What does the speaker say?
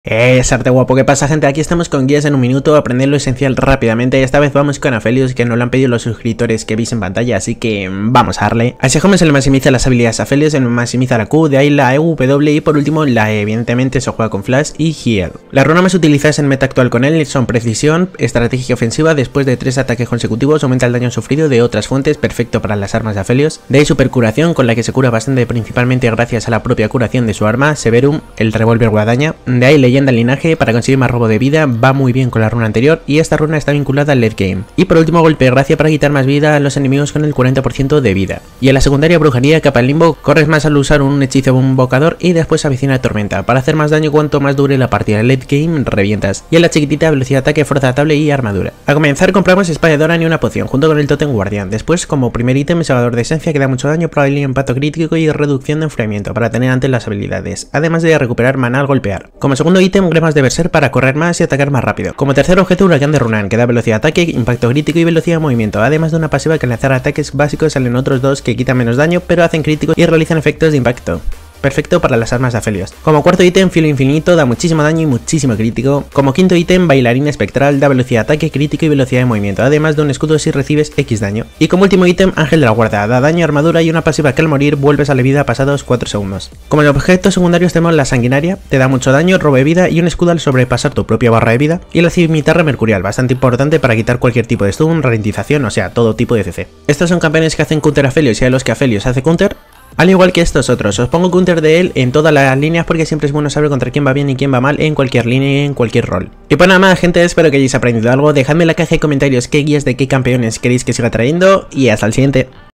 Sarte guapo, ¿qué pasa, gente? Aquí estamos con guías en un minuto, aprender lo esencial rápidamente. Esta vez vamos con Aphelios, que nos lo han pedido los suscriptores que veis en pantalla, así que vamos a darle. Así como se le maximiza las habilidades a Aphelios, se le maximiza la Q, de ahí la EU, W y por último la E. Evidentemente se juega con Flash y Heal. Las runas más utilizadas en meta actual con él son Precisión, Estrategia Ofensiva, después de 3 ataques consecutivos aumenta el daño sufrido de otras fuentes, perfecto para las armas de Aphelios. De ahí Super Curación, con la que se cura bastante principalmente gracias a la propia curación de su arma, Severum, el revólver guadaña. De ahí Leyenda Linaje, para conseguir más robo de vida, va muy bien con la runa anterior y esta runa está vinculada al late game. Y por último Golpe de Gracia, para quitar más vida a los enemigos con el 40% de vida. Y en la secundaria Brujería, Capa en Limbo, corres más al usar un hechizo invocador y después Avicina de Tormenta, para hacer más daño cuanto más dure la partida. En late game revientas. Y en la chiquitita Velocidad de Ataque, Fuerza Atable y Armadura. A comenzar compramos Espada de Doran y una poción junto con el Totem Guardián. Después como primer ítem Segador de Esencia, que da mucho daño, probabilidad de impacto crítico y reducción de enfriamiento para tener antes las habilidades, además de recuperar maná al golpear. Como segundo ítem Gremas de Berserk, para correr más y atacar más rápido. Como tercer objeto Huracán de Runan, que da velocidad de ataque, impacto crítico y velocidad de movimiento, además de una pasiva que al lanzar ataques básicos salen otros dos que quitan menos daño pero hacen crítico y realizan efectos de impacto. Perfecto para las armas de Aphelios. Como cuarto ítem, Filo Infinito, da muchísimo daño y muchísimo crítico. Como quinto ítem, Bailarina Espectral, da velocidad de ataque, crítico y velocidad de movimiento, además de un escudo si recibes X daño. Y como último ítem, Ángel de la Guarda, da daño, armadura y una pasiva que al morir vuelves a la vida pasados 4 segundos. Como objetos secundarios tenemos la Sanguinaria, te da mucho daño, robo de vida y un escudo al sobrepasar tu propia barra de vida. Y la Cimitarra Mercurial, bastante importante para quitar cualquier tipo de stun, ralentización, o sea, todo tipo de CC. Estos son campeones que hacen counter a Aphelios y a los que Aphelios hace counter, al igual que estos otros. Os pongo counter de él en todas las líneas porque siempre es bueno saber contra quién va bien y quién va mal en cualquier línea y en cualquier rol. Y pues nada más, gente, espero que hayáis aprendido algo. Dejadme en la caja de comentarios qué guías de qué campeones queréis que siga trayendo y hasta el siguiente.